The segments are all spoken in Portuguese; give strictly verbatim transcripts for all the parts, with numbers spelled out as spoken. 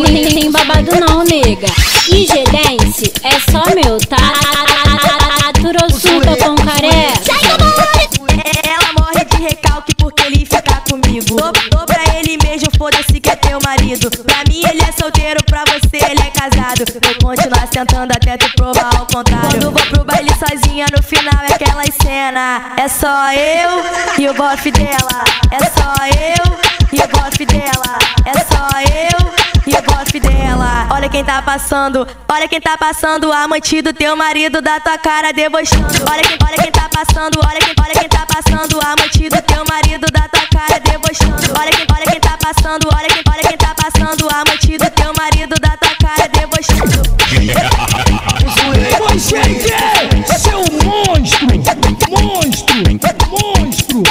tem, tem babado não, nega. E G-Dance é só meu, tá? Turossuta com caré. Ela morre de recalque porque ele fica comigo. Tô, tô pra ele mesmo, foda-se que é teu marido. Pra mim ele é solteiro, pra você ele é casado. Vou continuar sentando até tu provar ao contrário. Quando vou pro baile sozinha, no final é aquela cena. É só eu e o bofe dela. É só eu e o bofe dela. É só eu e o bofe dela. Olha quem tá passando, olha quem tá passando. Amante do teu marido, da tua cara debochando. Olha quem, olha quem tá passando, olha quem, olha quem tá passando. Amante do teu marido, da tua cara debochando. Olha quem, olha quem tá passando, olha quem, olha quem tá passando. Amante do teu marido, da tua cara debochando. Oi, gente, seu monstro, monstro, monstro,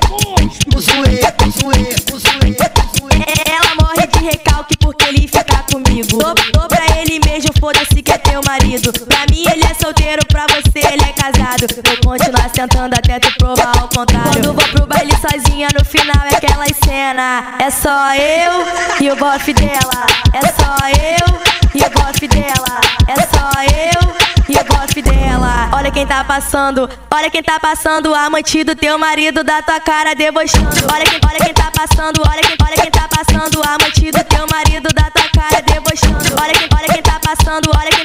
monstro. Ela morre de recalque porque ele fica comigo. Tô, tô pra ele mesmo, foda-se que é teu marido. Pra mim ele é solteiro, pra você ele é casado. Vou continuar sentando até tu provar ao contrário. Quando vou pro baile sozinha, no final é aquela cena. É só eu e o bofe dela. É só eu e o bofe dela. É só eu e o bofe dela. Olha quem tá passando, olha quem tá passando. Amante do teu marido, da tua cara debochando. Olha quem, olha quem tá passando, olha quem, olha quem tá passando. Amante do teu marido, da tua cara debochando. Olha quem, olha quem tá passando, olha quem